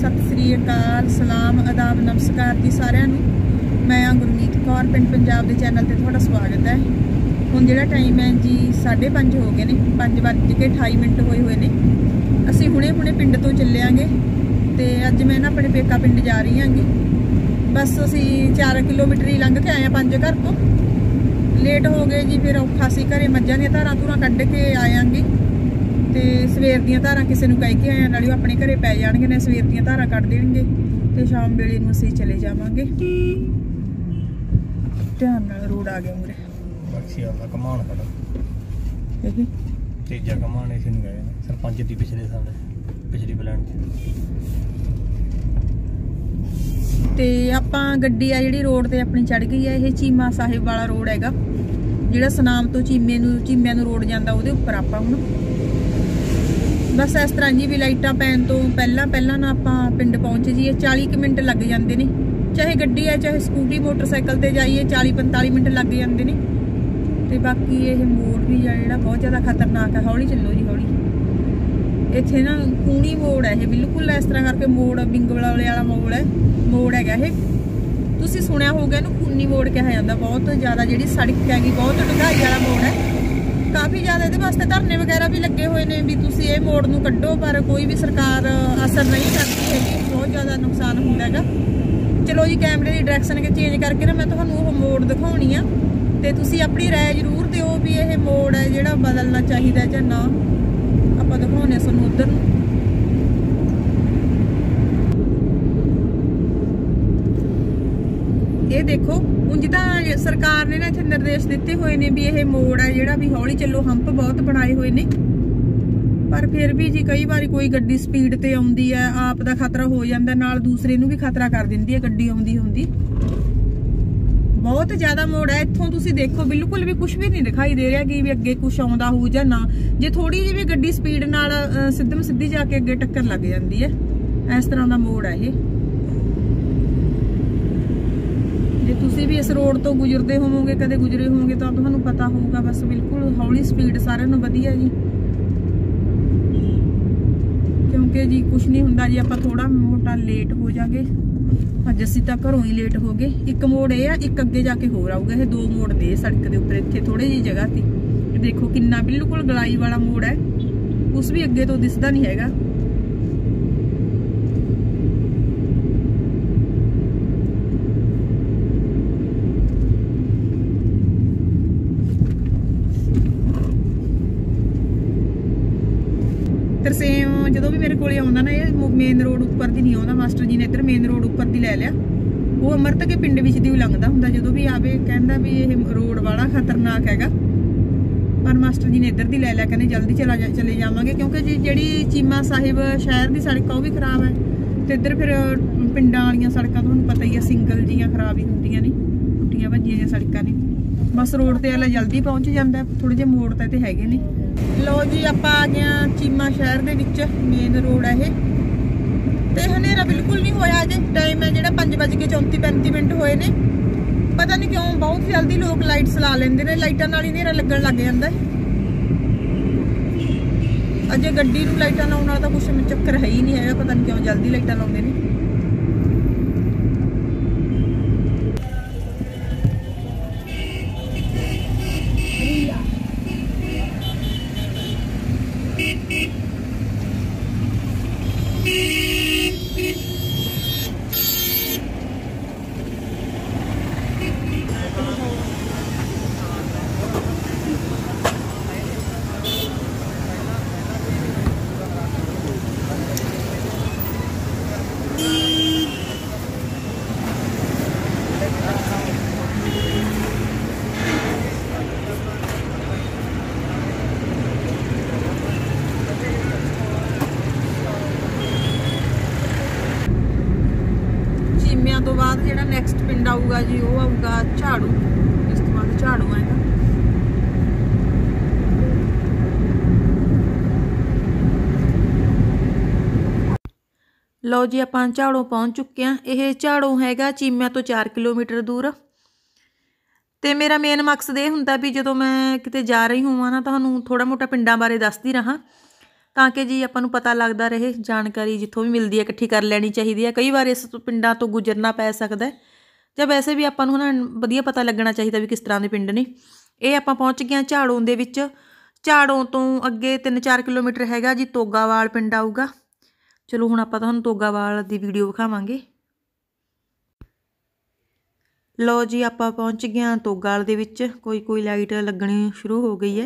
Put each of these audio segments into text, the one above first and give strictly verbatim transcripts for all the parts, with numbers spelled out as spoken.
सत श्री अकाल, सलाम, आदाब, नमस्कार जी सारिਆਂ ਨੂੰ। मैं हाँ गुरमीत कौर, पिंड पंजाब के चैनल पर थोड़ा स्वागत है। हुण जिहड़ा टाइम है जी साढ़े पंज हो गए ने, पंज वज के अठाई मिनट होए हुए ने। असीं हुणे हुणे पिंड तो चलियाँगे ते अज मैं ना अपने पेका पिंड जा रही हाँ। बस असीं चार किलोमीटर ही लंघ के आए हैं पंज घर तो। लेट हो गए जी, फिर औखा सी घरे मੱਝਾਂ ਦੀਆਂ धारां ਧੂਰਾਂ कढ़ के आयांगे ਤੇ ਸਵੇਰ ਦੀਆਂ ਧਾਰਾਂ ਕਿਸੇ ਨੂੰ ਕਹਿ ਕੇ ਆਇਆ, ਨਾਲੇ ਉਹ ਆਪਣੇ ਘਰੇ ਪੈ ਜਾਣਗੇ ਨੇ, ਸਵੇਰ ਦੀਆਂ ਧਾਰਾਂ ਕੱਢ ਦੇਣਗੇ ਤੇ ਸ਼ਾਮ ਵੇਲੇ ਨੂੰ ਅਸੀਂ ਚਲੇ ਜਾਵਾਂਗੇ। ਧਿਆਨ ਨਾਲ ਰੋਡ ਆ ਗਿਆ ਮੂਰੇ ਬਖਸ਼ੀ ਵਾਲਾ ਕਮਾਨ ਫੜਾ ਇਹ ਤੀਜਾ ਕਮਾਨ ਇਸੇ ਨੂੰ ਗਏ ਸਰਪੰਚ ਦੀ ਪਿਛਲੇ ਸਾਲ ਪਿਛਲੀ ਪਲਾਨ ਤੇ ਆਪਾਂ ਗੱਡੀ ਆ ਜਿਹੜੀ ਰੋਡ ਤੇ ਆਪਣੀ ਚੜ ਗਈ ਆ। ਇਹ ਚੀਮਾ ਸਾਹਿਬ ਵਾਲਾ ਰੋਡ ਹੈਗਾ, ਜਿਹੜਾ ਸਨਾਮ ਤੋਂ ਚੀਮੇ ਨੂੰ ਚੀਮਿਆਂ ਨੂੰ ਰੋਡ ਜਾਂਦਾ, ਉਹਦੇ ਉੱਪਰ ਆਪਾਂ ਹੁਣ बस इस तरह जी भी लाइटा पैन तो पहला पहला ना आप पिंड पहुँच जाइए। चाली मिनट लग जाते हैं, चाहे गड्डी है चाहे स्कूटी मोटरसाइकिल से जाइए, चाली पंताली मिनट लग जाते हैं। तो बाकी ये मोड़ भी है जो बहुत ज़्यादा खतरनाक है। हौली चलो जी हौली। इत्थे ना कूणी मोड़ है, बिल्कुल इस तरह करके मोड़ बिंगवला वाला मोड़ है, मोड़ है ये। तुसीं सुनिया होगा इहनूं खूनी मोड़ कहा जाता। बहुत ज़्यादा जी सड़क हैगी, बहुत ढंगाई वाला मोड़ है। काफ़ी ज़्यादा ये वास्ते धरने वगैरह भी लगे हुए हैं भी तुसीं ये मोड़ नूं कड्डो, पर कोई भी सरकार असर नहीं करती हैगी। बहुत ज़्यादा नुकसान होंदा हैगा। चलो जी कैमरे की डायरैक्शन के चेंज करके ना मैं तुहानूं वो मोड़ दिखाउणी आ ते तुसीं अपनी राय जरूर दिओ भी ये मोड़ है जिहड़ा बदलना चाहिए जां ना। आपां दिखाउने तुहानूं उधर नूं। ये देखो उंज तां सरकार ने ना इत्थे निर्देश दिते हुए ने भी ये मोड़ है जिहड़ा भी हौली चलो, हंप बहुत बनाए हुए ने, पर फिर भी जी कई बार कोई गड्डी स्पीड ते आउंदी है, आप दा खतरा हो जांदा, नाल दूसरे नूं भी खतरा कर दिंदी है गड्डी आउंदी हुंदी। बहुत ज्यादा मोड़ है। इत्थों तुसीं देखो बिल्कुल भी कुछ भी नहीं दिखाई दे रहा कि भी अगे कुछ आउंदा हो जां ना। जे थोड़ी जी भी गड्डी स्पीड नाल सिद्धम सिद्धी जाके अगे टक्कर लग जांदी है। इस तरह दा मोड़ है ये। जे तुसी भी इस रोड तो गुजरते होवोगे, कदे गुजरे होवोगे तो तुहानूं पता होगा। बस बिल्कुल हौली स्पीड सारे नूं वधिया जी, क्योंकि जी कुछ नहीं हुंदा जी आपां थोड़ा मोटा लेट हो जाएंगे। अज असीं तां घरों ही लेट हो गए। एक मोड़ ये आ, एक अगे जाके होर आऊगा। ये दो मोड़ ने सड़क के उपर, इत्थे थोड़ी जी जगह थी। देखो किन्ना बिल्कुल गलाई वाला मोड़ है, कुछ भी अगे तो दिसदा नहीं हैगा। तरसेम जो भी मेरे को आउंदा ना, ये मेन रोड उपर दी नहीं आउंदा। मास्टर जी ने इधर मेन रोड उपर दी ले लिया। वो अमृत के पिंड विच दी लंघदा हुंदा, जो भी आवे कहंदा भी ये रोड वाला खतरनाक हैगा, पर मास्टर जी ने इधर दी ले लिया। कहने जल्दी चला जा चले जावांगे, क्योंकि जी जिहड़ी चीमा साहिब शहर की सड़क वो भी खराब है, तो इधर फिर पिंडां वालियां सड़कां तुहानूं पता ही है सिंगल जियां खराब ही हुंदियां ने, टुट्टियां भज्जियां सड़कां ने। बस रोड ते वाला जल्दी पहुंच जांदा, थोड़े जे मोड़ ते हैगे ने। लो जी आप आ गए चीमा शहर के विच, मेन रोड है ये। तो हनेरा बिल्कुल नहीं होया अजे। टाइम है जो पाँच बज के चौंती पैंती मिनट होए ने। पता नहीं क्यों बहुत जल्दी लोग लाइट्स ला लेंदे ने, लाइटां नाल ही हनेरा लगन लग जांदा है। अजे गड्डी नूं लाइटां लाउण वाला तां कुछ चक्कर है ही नहीं है, पता नहीं क्यों जल्दी लाइटां लाउंदे ने। तो बाद जो नैक्सट पिंड आऊगा जी वो आऊगा झाड़ू। इस तो बाद झाड़ू आएगा। लो जी आप झाड़ू पहुँच चुके हैं। यह झाड़ू हैगा चीमिया तो चार किलोमीटर दूर। तो मेरा मेन मकसद ये हुंदा भी जो मैं किते जा रही होवां ना तुहानूं थोड़ा मोटा पिंडां बारे दसदी रहां। ਤਾਂ ਕਿ ਜੀ ਆਪਾਂ ਨੂੰ ਪਤਾ ਲੱਗਦਾ ਰਹੇ। ਜਾਣਕਾਰੀ ਜਿੱਥੋਂ ਵੀ ਮਿਲਦੀ ਹੈ ਇਕੱਠੀ ਕਰ ਲੈਣੀ ਚਾਹੀਦੀ ਹੈ। ਕਈ ਵਾਰ ਇਸ ਪਿੰਡਾਂ ਤੋਂ ਗੁਜ਼ਰਨਾ ਪੈ ਸਕਦਾ ਜਾਂ ਵੈਸੇ ਵੀ ਆਪਾਂ ਨੂੰ ਨਾ ਵਧੀਆ ਪਤਾ ਲੱਗਣਾ ਚਾਹੀਦਾ ਵੀ ਕਿਸ ਤਰ੍ਹਾਂ ਦੇ ਪਿੰਡ ਨੇ। ਇਹ ਆਪਾਂ ਪਹੁੰਚ ਗਏ ਹਾਂ ਝਾੜੋਂ ਦੇ ਵਿੱਚ। ਝਾੜੋਂ ਤੋਂ ਅੱਗੇ ਤਿੰਨ ਚਾਰ ਕਿਲੋਮੀਟਰ ਹੈਗਾ ਜੀ ਤੋਗਾਵਾਲ ਪਿੰਡ ਆਊਗਾ। ਚਲੋ ਹੁਣ ਆਪਾਂ ਤੁਹਾਨੂੰ ਤੋਗਾਵਾਲ ਦੀ ਵੀਡੀਓ ਵਿਖਾਵਾਂਗੇ। ਲਓ ਜੀ ਆਪਾਂ ਪਹੁੰਚ ਗਏ ਹਾਂ ਤੋਗਾਲ ਦੇ ਵਿੱਚ। ਕੋਈ ਕੋਈ ਲਾਈਟ ਲੱਗਣੀ ਸ਼ੁਰੂ ਹੋ ਗਈ ਹੈ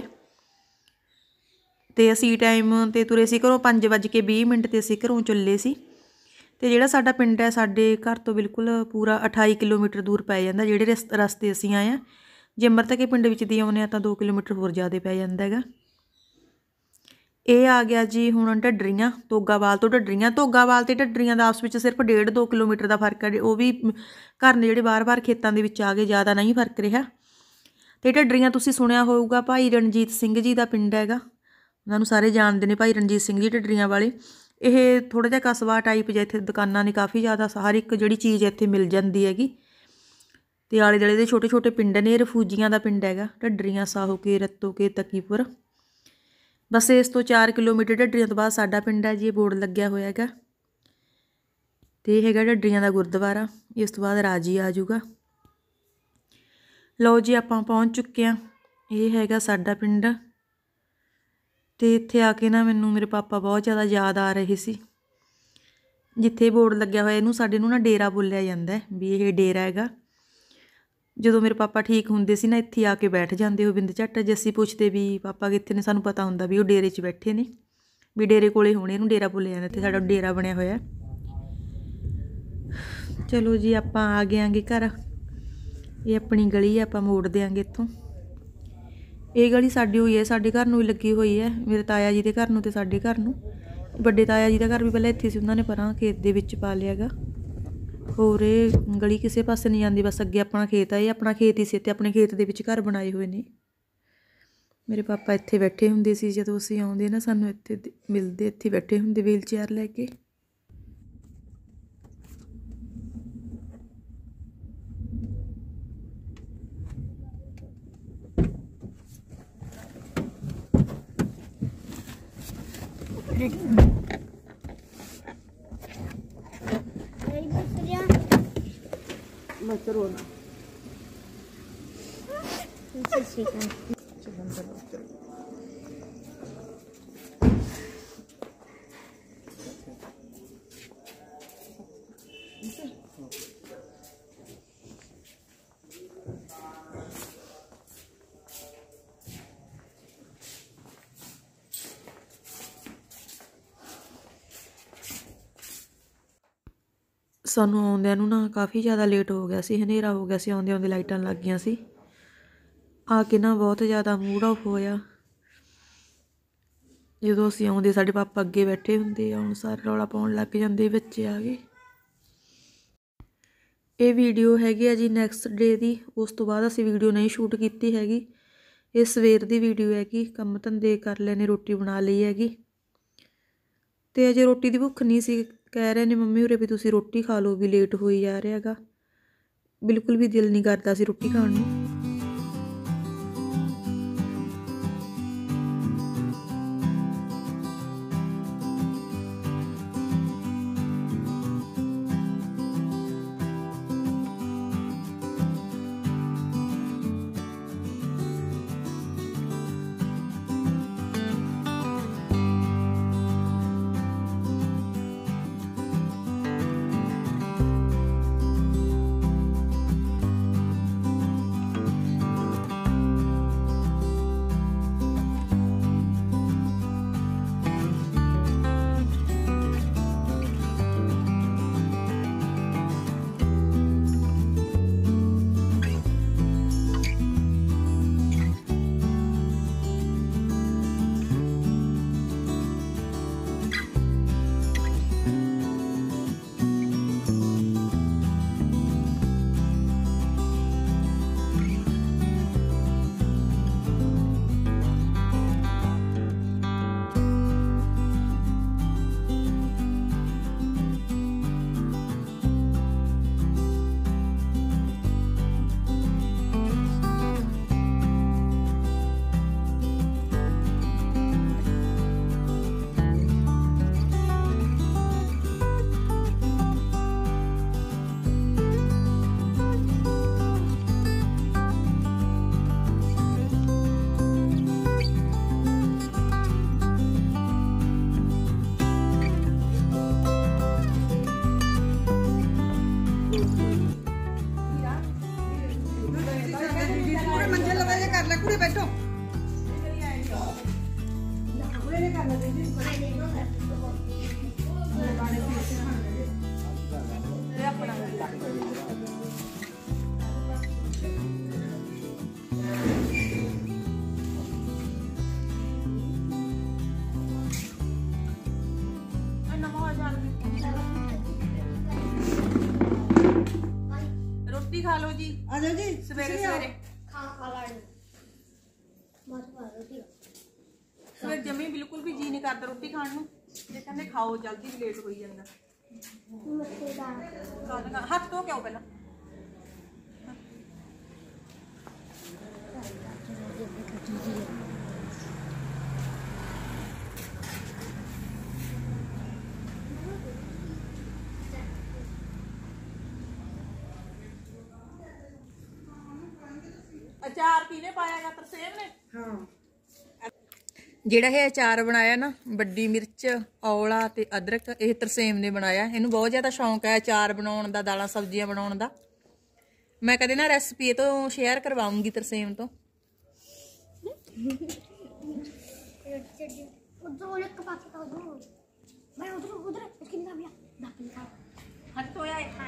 ਤੇ ਅਸੀਂ ਟਾਈਮ ਤੇ ਤੁਰੇ ਸੀ ਘਰੋਂ ਪੰਜ ਵੱਜ ਕੇ ਵੀਹ ਮਿੰਟ ਤੇ ਅਸੀਂ ਘਰੋਂ ਚੱਲੇ ਸੀ। ਤੇ ਜਿਹੜਾ ਸਾਡਾ ਪਿੰਡ ਹੈ ਸਾਡੇ ਘਰ ਤੋਂ ਬਿਲਕੁਲ ਪੂਰਾ ਅਠਾਈ ਕਿਲੋਮੀਟਰ ਦੂਰ ਪੈ ਜਾਂਦਾ। ਜਿਹੜੇ ਰਸ ਰਸਤੇ ਅਸੀਂ ਆਏ ਹਾਂ, ਜੇ ਅੰਮ੍ਰਿਤਕੇ ਪਿੰਡ ਵਿੱਚ ਦੀ ਆਉਂਦੇ ਹਾਂ ਤਾਂ ਦੋ ਕਿਲੋਮੀਟਰ ਹੋਰ ਜ਼ਿਆਦਾ ਪੈ ਜਾਂਦਾ ਹੈਗਾ। ਇਹ ਆ ਗਿਆ ਜੀ ਹੁਣ ਢੱਡਰੀਆਂ, ਤੋਗਾਵਾਲ ਤੋਂ ਢੱਡਰੀਆਂ। ਤੋਗਾਵਾਲ ਤੇ ਢੱਡਰੀਆਂ ਦਾ ਆਪਸ ਵਿੱਚ ਸਿਰਫ ਡੇਢ ਦੋ ਕਿਲੋਮੀਟਰ ਦਾ ਫਰਕ ਹੈ। ਉਹ ਵੀ ਘਰ ਨੇ ਜਿਹੜੇ ਬਾਰ-ਬਾਰ ਖੇਤਾਂ ਦੇ ਵਿੱਚ ਆ ਗਏ, ਜ਼ਿਆਦਾ ਨਹੀਂ ਫਰਕ ਰਿਹਾ। ਤੇ ਢੱਡਰੀਆਂ ਤੁਸੀਂ ਸੁਣਿਆ ਹੋਊਗਾ ਭਾਈ ਰਣਜੀਤ ਸਿੰਘ ਜੀ ਦਾ ਪਿੰਡ ਹੈਗਾ। ਉਹਨਾਂ ਨੂੰ ਸਾਰੇ ਜਾਣਦੇ ਨੇ ਭਾਈ ਰਣਜੀਤ ਸਿੰਘ ਜੀ ਢੱਡਰੀਆਂ ਵਾਲੇ। ਇਹ ਥੋੜ੍ਹਾ ਜਿਹਾ ਕਸਬਾ ਟਾਈਪ ਜਿਹਾ, ਇੱਥੇ ਦੁਕਾਨਾਂ ਨੇ ਕਾਫੀ ਜ਼ਿਆਦਾ, ਹਰ ਇੱਕ ਜਿਹੜੀ ਚੀਜ਼ ਇੱਥੇ ਮਿਲ ਜਾਂਦੀ ਹੈਗੀ। ਤੇ ਆਲੇ ਦੁਆਲੇ ਦੇ ਛੋਟੇ ਛੋਟੇ ਪਿੰਡ ਨੇ। ਰਫੂਜੀਆਂ ਦਾ ਪਿੰਡ ਹੈਗਾ ਢੱਡਰੀਆਂ, ਸਾਹੋਕੇ, ਰਤੋਕੇ, ਤਕੀਪੁਰ। ਬਸ ਇਸ ਤੋਂ ਚਾਰ ਕਿਲੋਮੀਟਰ ਢੱਡਰੀਆਂ ਤੋਂ ਬਾਅਦ ਸਾਡਾ ਪਿੰਡ ਹੈ ਜੀ। ਇਹ ਬੋਰਡ ਲੱਗਿਆ ਹੋਇਆ ਹੈਗਾ ਤੇ ਇਹ ਹੈਗਾ ਢੱਡਰੀਆਂ ਦਾ ਗੁਰਦੁਆਰਾ। ਇਸ ਤੋਂ ਬਾਅਦ ਰਾਜੀ ਆ ਜਾਊਗਾ। ਲਓ ਜੀ ਆਪਾਂ ਪਹੁੰਚ ਚੁੱਕੇ ਹਾਂ। ਇਹ ਹੈਗਾ ਸਾਡਾ ਪਿੰਡ। ਤੇ ਇੱਥੇ ਆ ਕੇ ਨਾ ਮੈਨੂੰ ਮੇਰੇ ਪਾਪਾ ਬਹੁਤ ਜ਼ਿਆਦਾ ਯਾਦ ਆ ਰਹੇ ਸੀ। ਜਿੱਥੇ ਬੋਰਡ ਲੱਗਿਆ ਹੋਇਆ ਇਹਨੂੰ ਸਾਡੇ ਨੂੰ ਨਾ ਡੇਰਾ ਬੋਲਿਆ ਜਾਂਦਾ ਵੀ ਇਹ ਡੇਰਾ ਹੈਗਾ। ਜਦੋਂ ਮੇਰੇ ਪਾਪਾ ਠੀਕ ਹੁੰਦੇ ਸੀ ਨਾ ਇੱਥੇ ਆ ਕੇ ਬੈਠ ਜਾਂਦੇ ਉਹ ਬਿੰਦ ਝੱਟ। ਜੇ ਅਸੀਂ ਪੁੱਛਦੇ ਵੀ ਪਾਪਾ ਕਿੱਥੇ ਨੇ, ਸਾਨੂੰ ਪਤਾ ਹੁੰਦਾ ਵੀ ਉਹ ਡੇਰੇ 'ਚ ਬੈਠੇ ਨੇ, ਵੀ ਡੇਰੇ ਕੋਲੇ ਹੋਣੇ। ਇਹਨੂੰ ਡੇਰਾ ਬੋਲਿਆ ਜਾਂਦਾ। ਇੱਥੇ ਸਾਡਾ ਡੇਰਾ ਬਣਿਆ ਹੋਇਆ। ਚਲੋ ਜੀ ਆਪਾਂ ਆ ਗਏ ਆਂਗੇ ਘਰ। ਇਹ ਆਪਣੀ ਗਲੀ ਹੈ, ਆਪਾਂ ਮੋੜ ਦਿਆਂਗੇ ਇੱਥੋਂ। ਇਹ ਗਲੀ ਸਾਡੀ ਹੋਈ ਹੈ, ਸਾਡੇ ਘਰ ਨੂੰ ਵੀ ਲੱਗੀ ਹੋਈ ਹੈ, ਮੇਰੇ ਤਾਇਆ ਜੀ ਦੇ ਘਰ ਨੂੰ ਤੇ ਸਾਡੇ ਘਰ ਨੂੰ। ਵੱਡੇ ਤਾਇਆ ਜੀ ਦਾ ਘਰ ਵੀ ਪਹਿਲਾਂ ਇੱਥੇ ਸੀ, ਉਹਨਾਂ ਨੇ ਪਰਾਂ ਖੇਤ ਦੇ ਵਿੱਚ ਪਾ ਲਿਆ ਹੈਗਾ। ਹੋਰ ਇਹ ਗਲੀ ਕਿਸੇ ਪਾਸੇ ਨਹੀਂ ਜਾਂਦੀ, ਬਸ ਅੱਗੇ ਆਪਣਾ ਖੇਤ ਆ। ਇਹ ਆਪਣਾ ਖੇਤ ਹੀ ਸੀ ਤੇ ਆਪਣੇ ਖੇਤ ਦੇ ਵਿੱਚ ਘਰ ਬਣਾਏ ਹੋਏ ਨੇ। ਮੇਰੇ ਪਾਪਾ ਇੱਥੇ ਬੈਠੇ ਹੁੰਦੇ ਸੀ ਜਦੋਂ ਅਸੀਂ ਆਉਂਦੇ ਨਾ, ਸਾਨੂੰ ਇੱਥੇ ਮਿਲਦੇ, ਇੱਥੇ ਬੈਠੇ ਹੁੰਦੇ ਵੀਲ ਚੇਅਰ ਲੈ ਕੇ। मत रोना। ਸਾਨੂੰ ਆਉਂਦਿਆਂ ਨੂੰ ਨਾ ਕਾਫੀ ਜ਼ਿਆਦਾ ਲੇਟ ਹੋ ਗਿਆ ਸੀ, ਹਨੇਰਾ ਹੋ ਗਿਆ ਸੀ। ਆਉਂਦੇ ਆਉਂਦੇ ਲਾਈਟਾਂ ਲੱਗ ਗਈਆਂ ਸੀ। ਆ ਕੇ ਨਾ ਬਹੁਤ ਜ਼ਿਆਦਾ ਮੂਡ ਆਫ ਹੋਇਆ। ਜਦੋਂ ਅਸੀਂ ਆਉਂਦੇ ਸਾਡੇ ਪਾਪਾ ਅੱਗੇ ਬੈਠੇ ਹੁੰਦੇ, ਆਉਣ ਸਾਰ ਰੌਲਾ ਪਾਉਣ ਲੱਗ ਜਾਂਦੇ, ਬੱਚੇ ਆ ਗਏ। ਇਹ ਵੀਡੀਓ ਹੈਗੀ ਆ ਜੀ ਨੈਕਸਟ ਡੇ ਦੀ। ਉਸ ਤੋਂ ਬਾਅਦ ਅਸੀਂ ਵੀਡੀਓ ਨਹੀਂ ਸ਼ੂਟ ਕੀਤੀ ਹੈਗੀ। ਇਹ ਸਵੇਰ ਦੀ ਵੀਡੀਓ ਹੈਗੀ। ਕੰਮ ਧੰਦੇ ਕਰ ਲੈਣੇ, ਰੋਟੀ ਬਣਾ ਲਈ ਹੈਗੀ ਤੇ ਅਜੇ ਰੋਟੀ ਦੀ ਭੁੱਖ ਨਹੀਂ ਸੀ। ਕਹਿ ਰਹੇ ਨੇ ਮੰਮੀ ਉਰੇ ਵੀ ਤੁਸੀਂ ਰੋਟੀ ਖਾ ਲਓ, ਵੀ ਲੇਟ ਹੋਈ ਜਾ ਰਿਹਾ ਹੈਗਾ। ਬਿਲਕੁਲ ਵੀ ਦਿਲ ਨਹੀਂ ਕਰਦਾ ਸੀ ਰੋਟੀ ਖਾਣ ਨੂੰ। ਇਹ ਆਪਣਾ ਹੁੰਦਾ रोटी खा लो जी। आ जाओ जी सवेरे सवेरे खा खा लाड़ी मत खा रोटी सवेरे जमी बिल्कुल भी जी नहीं करता रोटी खाण नूं ते कहंदे खाओ जल्दी भी लेट होई जांदा हाथ धो के आओ पहला अचार किने पाया तरसेम ने हाँ ਜਿਹੜਾ ਇਹ ਅਚਾਰ ਬਣਾਇਆ ਨਾ ਵੱਡੀ ਮਿਰਚ ਔਲਾ ਤੇ ਅਦਰਕ ਇਹ ਤਰਸੇਮ ਨੇ ਬਣਾਇਆ ਇਹਨੂੰ ਬਹੁਤ ਜ਼ਿਆਦਾ ਸ਼ੌਂਕ ਹੈ ਅਚਾਰ ਬਣਾਉਣ ਦਾ ਦਾਲਾਂ ਸਬਜ਼ੀਆਂ ਬਣਾਉਣ ਦਾ ਮੈਂ ਕਦੇ ਨਾ ਰੈਸਪੀ ਇਹ ਤੋਂ ਸ਼ੇਅਰ ਕਰਵਾਉਂਗੀ ਤਰਸੇਮ ਤੋਂ ਹੱਥ ਹੋਇਆ ਹੈ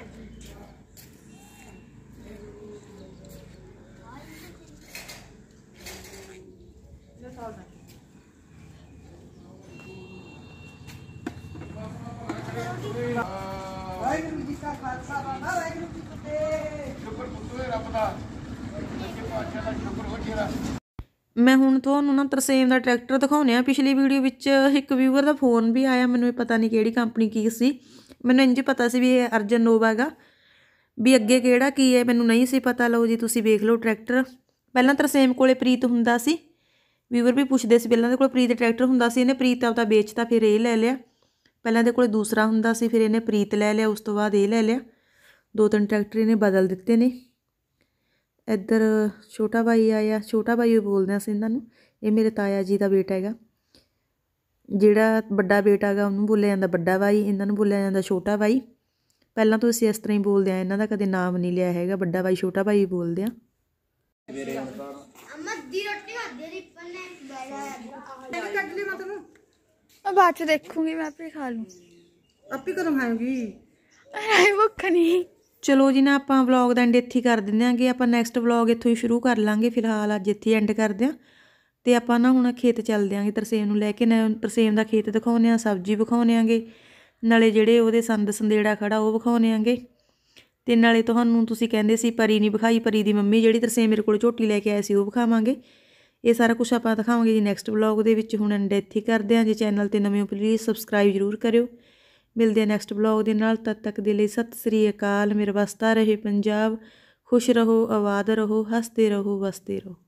ਵਾਹਿਗੁਰੂ ਜੀ ਕਾ ਖਾਲਸਾ ਵਾਹਿਗੁਰੂ ਜੀ ਕੀ ਫਤਿਹ ਸ਼ੁਕਰ ਪੁੱਤੋ ਰੱਬ ਦਾ ਸੱਚੇ ਪਾਤਸ਼ਾਹ ਦਾ ਸ਼ੁਕਰ ਹੋ ਜੇਰਾ ਮੈਂ ਹੁਣ ਤੁਹਾਨੂੰ ਨਾ ਤਰਸੇਮ ਦਾ ਟਰੈਕਟਰ ਦਿਖਾਉਣੇ ਆ ਪਿਛਲੀ ਵੀਡੀਓ ਵਿੱਚ ਇੱਕ ਵਿਊਅਰ ਦਾ ਫੋਨ ਵੀ ਆਇਆ ਮੈਨੂੰ ਇਹ ਪਤਾ ਨਹੀਂ ਕਿਹੜੀ ਕੰਪਨੀ ਕੀ ਸੀ ਮੈਨੂੰ ਇੰਜ ਪਤਾ ਸੀ ਵੀ ਇਹ ਅਰਜਨ ਨੋਵਾ ਹੈਗਾ ਵੀ ਅੱਗੇ ਕਿਹੜਾ ਕੀ ਹੈ ਮੈਨੂੰ ਨਹੀਂ ਸੀ ਪਤਾ ਲਓ ਜੀ ਤੁਸੀਂ ਵੇਖ ਲਓ ਟਰੈਕਟਰ ਪਹਿਲਾਂ ਤਰਸੇਮ ਕੋਲੇ ਪ੍ਰੀਤ ਹੁੰਦਾ ਸੀ ਵਿਊਅਰ ਵੀ ਪੁੱਛਦੇ ਸੀ ਪਹਿਲਾਂ ਦੇ ਕੋਲ ਪ੍ਰੀਤ ਟਰੈਕਟਰ ਹੁੰਦਾ ਸੀ ਇਹਨੇ ਪ੍ਰੀਤ ਆਪਦਾ ਵੇਚਤਾ ਫਿਰ ਇਹ ਲੈ ਲਿਆ ਪਹਿਲਾਂ ਦੇ ਕੋਲੇ ਦੂਸਰਾ ਹੁੰਦਾ ਸੀ ਫਿਰ ਇਹਨੇ ਪ੍ਰੀਤ ਲੈ ਲਿਆ ਉਸ ਤੋਂ ਬਾਅਦ ਇਹ ਲੈ ਲਿਆ ਦੋ ਤਿੰਨ ਟਰੈਕਟਰ ਇਹਨੇ ਬਦਲ ਦਿੱਤੇ ਨੇ ਇੱਧਰ ਛੋਟਾ ਭਾਈ ਆਇਆ ਛੋਟਾ ਭਾਈ ਬੋਲਦੇ ਆ ਅਸੀਂ ਇਹਨਾਂ ਨੂੰ ਇਹ ਮੇਰੇ ਤਾਇਆ ਜੀ ਦਾ ਬੇਟਾ ਹੈਗਾ ਜਿਹੜਾ ਵੱਡਾ ਬੇਟਾ ਹੈਗਾ ਉਹਨੂੰ ਬੋਲਿਆ ਜਾਂਦਾ ਵੱਡਾ ਭਾਈ ਇਹਨਾਂ ਨੂੰ ਬੋਲਿਆ ਜਾਂਦਾ ਛੋਟਾ ਭਾਈ ਪਹਿਲਾਂ ਤੋਂ ਅਸੀਂ ਇਸ ਤਰ੍ਹਾਂ ਹੀ ਬੋਲਦੇ ਆ ਇਹਨਾਂ ਦਾ ਕਦੇ ਨਾਮ ਨਹੀਂ ਲਿਆ ਹੈਗਾ ਵੱਡਾ ਭਾਈ ਛੋਟਾ ਭਾਈ ਬੋਲਦੇ ਆ ਅਮਾ ਦੀ ਰੋਟੀ ਖਾਦੀ ਦੀ ਪੰਨੇ ਬੈਠਾ ਕੱਟ ਲਈ ਮਤ ਨੂੰ अब बाद में देखूंगी मैं आप ही खा लूँ आप ही कदों खाएंगी अरे भुख नहीं चलो जी ना आप व्लॉग का एंड इत्थे कर देंगे आप नैक्सट व्लॉग इत्थों ही शुरू कर लाँगे फिलहाल अज इत्थे एंड करते हैं तो आप ना हुण खेत चल देंगे तरसेम नूं लैके ना तरसेम का खेत दिखाने सब्जी विखाने आंगे नाले जिहड़े उहदे संद संदेड़ा खड़ा वो विखाने आंगे ते नाले तुहानूं तुसीं कहंदे सी परी नहीं विखाई परी दी मम्मी जिहड़ी तरसेम मेरे कोल झोटी लैके आए सी वो विखावांगे ये सारा कुछ आप दिखावांगे जी नैक्सट व्लॉग दे विच हुण एंड इत्थे करदे हां जे चैनल ते नवें हो प्लीज़ सबसक्राइब जरूर करियो मिलदे हां नैक्सट व्लॉग दे नाल तद तक दे लई सत श्री अकाल मेरा वसदा रहे पंजाब खुश रहो आबाद रहो हसदे रहो वसदे रहो।